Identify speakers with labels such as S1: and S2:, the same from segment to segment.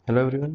S1: Hello everyone,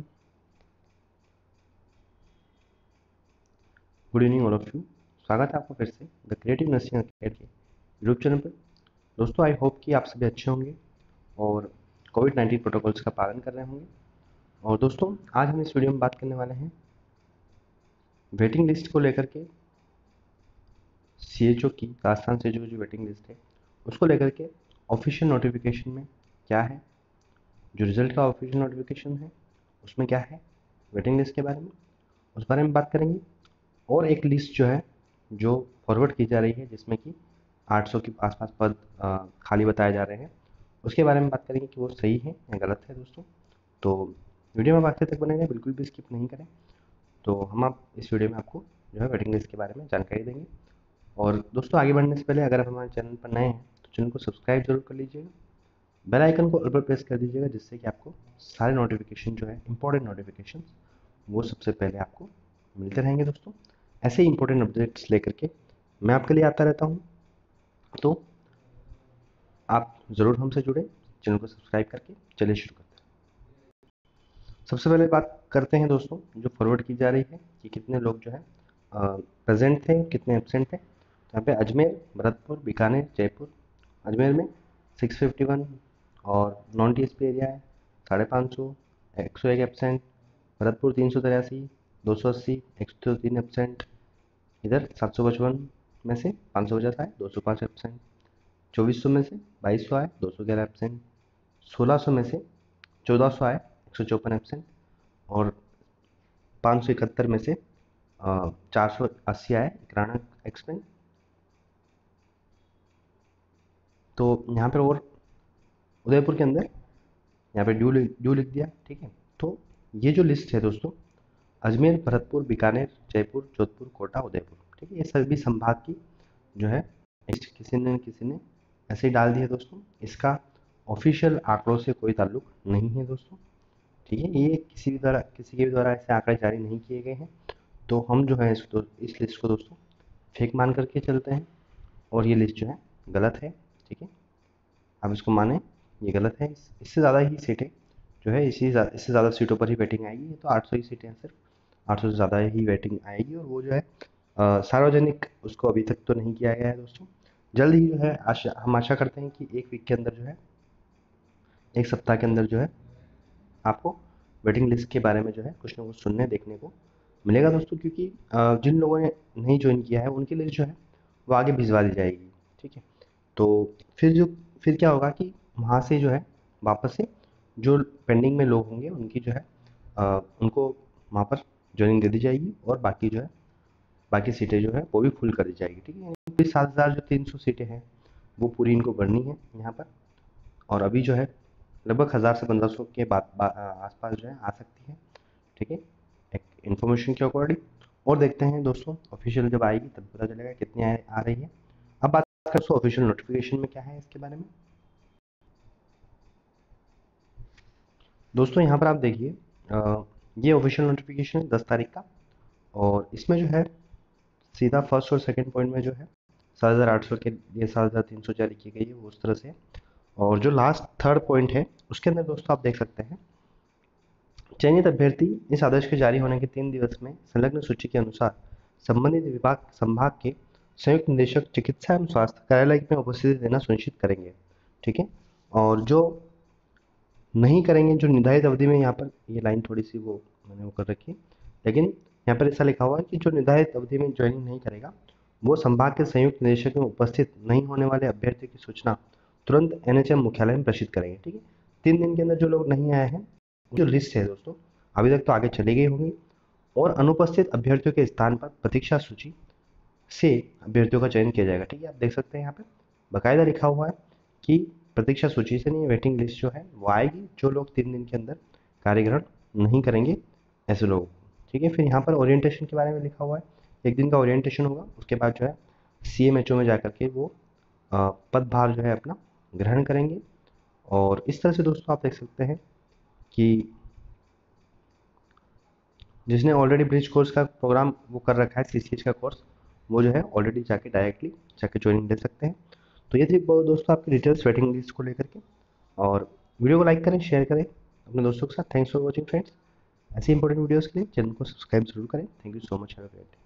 S1: good evening all of you. स्वागत है आपका फिर से द क्रिएटिव नर्सिंग अकेडमी के यूट्यूब चैनल पर। दोस्तों, आई होप कि आप सभी अच्छे होंगे और कोविड-19 प्रोटोकॉल्स का पालन कर रहे होंगे। और दोस्तों, आज हम इस वीडियो में बात करने वाले हैं वेटिंग लिस्ट को लेकर के। सीएचओ की राजस्थान से जो वेटिंग लिस्ट है उसको लेकर के ऑफिशियल नोटिफिकेशन में क्या है, जो रिजल्ट का ऑफिशियल नोटिफिकेशन है उसमें क्या है, वेटिंग लिस्ट के बारे में उस बारे में बात करेंगे। और एक लिस्ट जो है जो फॉरवर्ड की जा रही है जिसमें कि 800 के आसपास पद खाली बताए जा रहे हैं, उसके बारे में बात करेंगे कि वो सही है या गलत है दोस्तों। तो वीडियो में आखिर तक बने रहें, बिल्कुल भी स्किप नहीं करें। तो हम आप इस वीडियो में आपको जो है वेटिंग लिस्ट के बारे में जानकारी देंगे। और दोस्तों, आगे बढ़ने से पहले अगर आप हमारे चैनल पर नए हैं तो चैनल को सब्सक्राइब जरूर कर लीजिएगा, बेल आइकन को ऑल पर प्रेस कर दीजिएगा, जिससे कि आपको सारे नोटिफिकेशन जो है इंपॉर्टेंट नोटिफिकेशन वो सबसे पहले आपको मिलते रहेंगे दोस्तों। ऐसे ही इंपॉर्टेंट अपडेट्स लेकर के मैं आपके लिए आता रहता हूँ, तो आप ज़रूर हमसे जुड़े, चैनल को सब्सक्राइब करके। चलिए शुरू करते हैं। सबसे पहले बात करते हैं दोस्तों जो फॉरवर्ड की जा रही है कि कितने लोग जो है प्रेजेंट थे, कितने एब्सेंट थे। तो यहाँ पे अजमेर, भरतपुर, बीकानेर, जयपुर। अजमेर में 651 और नॉन टीएसपी एरिया है 550, 101 एब्सेंट। भरतपुर 383, 280, 103 एब्सेंट। इधर 755 में से 550 आए, 205 एब्सेंट। 2400 में से 2200 आए, 211 एब्सेंट। 1600 में से 1400 आए, 154 एब्सेंट। और 571 में से 480 आए, 91 एब्सेंट। तो यहाँ पर और उदयपुर के अंदर यहाँ पे ड्यू लिख दिया, ठीक है। तो ये जो लिस्ट है दोस्तों, अजमेर, भरतपुर, बीकानेर, जयपुर, जोधपुर, कोटा, उदयपुर, ठीक है, ये सभी संभाग की जो है किसी ने ऐसे ही डाल दिया दोस्तों। इसका ऑफिशियल आंकड़ों से कोई ताल्लुक नहीं है दोस्तों, ठीक है। ये किसी के भी द्वारा ऐसे आंकड़े जारी नहीं किए गए हैं। तो हम जो है इस लिस्ट को दोस्तों फेक मान करके चलते हैं, और ये लिस्ट जो है गलत है, ठीक है। आप इसको माने, ये गलत है। इससे ज़्यादा ही सीटें जो है इससे ज़्यादा सीटों पर ही वेटिंग आएगी। ये तो 800 ही सीटें हैं सिर्फ, 800 से ज़्यादा ही वेटिंग आएगी। और वो जो है सार्वजनिक उसको अभी तक तो नहीं किया गया है दोस्तों। जल्द ही जो है हम आशा करते हैं कि एक वीक के अंदर जो है, एक सप्ताह के अंदर जो है आपको वेटिंग लिस्ट के बारे में जो है कुछ ना कुछ सुनने देखने को मिलेगा दोस्तों। क्योंकि जिन लोगों ने नहीं ज्वाइन किया है उनकी लिस्ट जो है वो आगे भिजवा दी जाएगी, ठीक है। तो फिर क्या होगा कि वहाँ से जो है वापस से जो पेंडिंग में लोग होंगे उनकी जो है उनको वहाँ पर ज्वाइनिंग दे दी जाएगी, और बाकी जो है बाकी सीटें जो है वो भी फुल कर दी जाएगी, ठीक है। यानी 7,000 जो 300 सीटें हैं वो पूरी इनको भरनी है यहाँ पर। और अभी जो है लगभग 1000 से 1500 के आसपास जो है आ सकती है, ठीक है, एक इन्फॉर्मेशन के अकॉर्डिंग। और देखते हैं दोस्तों, ऑफिशियल जब आएगी तब पता चलेगा कितनी आ रही है। अब बात करें दोस्तों ऑफिशियल नोटिफिकेशन में क्या है इसके बारे में। दोस्तों यहाँ पर आप देखिए, ये ऑफिशियल नोटिफिकेशन है 10 तारीख का। और इसमें जो है सीधा फर्स्ट और सेकंड पॉइंट में जो है 7,800 के लिए 7,300 जारी की गई है, वो उस तरह से। और जो लास्ट थर्ड पॉइंट है उसके अंदर दोस्तों आप देख सकते हैं, चयनित अभ्यर्थी इस आदेश के जारी होने के 3 दिवस में संलग्न सूची के अनुसार संबंधित विभाग संभाग के संयुक्त निदेशक चिकित्सा एवं स्वास्थ्य कार्यालय में उपस्थिति देना सुनिश्चित करेंगे, ठीक है। और जो नहीं करेंगे, जो निर्धारित अवधि में, यहाँ पर ये लाइन थोड़ी सी वो मैंने वो कर रखी है, लेकिन यहाँ पर ऐसा लिखा हुआ है कि जो निर्धारित अवधि में ज्वाइनिंग नहीं करेगा वो संभाग के संयुक्त निदेशक में उपस्थित नहीं होने वाले अभ्यर्थी की सूचना तुरंत एनएचएम मुख्यालय में प्रेषित करेंगे, ठीक है। 3 दिन के अंदर जो लोग नहीं आए हैं, जो लिस्ट है दोस्तों अभी तक तो आगे चली गई होंगी, और अनुपस्थित अभ्यर्थियों के स्थान पर प्रतीक्षा सूची से अभ्यर्थियों का चयन किया जाएगा, ठीक है। आप देख सकते हैं यहाँ पे बाकायदा लिखा हुआ है कि प्रतीक्षा सूची से नहीं, वेटिंग लिस्ट जो है वो आएगी जो लोग 3 दिन के अंदर कार्य ग्रहण नहीं करेंगे, ऐसे लोग, ठीक है। फिर यहाँ पर ओरिएंटेशन के बारे में लिखा हुआ है, 1 दिन का ओरिएंटेशन होगा, उसके बाद जो है सीएमएचओ में जाकर के वो पदभार जो है अपना ग्रहण करेंगे। और इस तरह से दोस्तों आप देख सकते हैं कि जिसने ऑलरेडी ब्रिज कोर्स का प्रोग्राम वो कर रखा है, सीसीएच का कोर्स, वो जो है ऑलरेडी जाके डायरेक्टली जाके ज्वाइनिंग ले सकते हैं। तो ये थी दोस्तों आपकी डिटेल्स वेटिंग लिस्ट को लेकर के। और वीडियो को लाइक करें, शेयर करें, अपने दोस्तों के साथ। Thanks for watching friends. ऐसे इंपॉर्टेंट वीडियोज़ के लिए चैनल को सब्सक्राइब जरूर करें। Thank you so much, have a great day.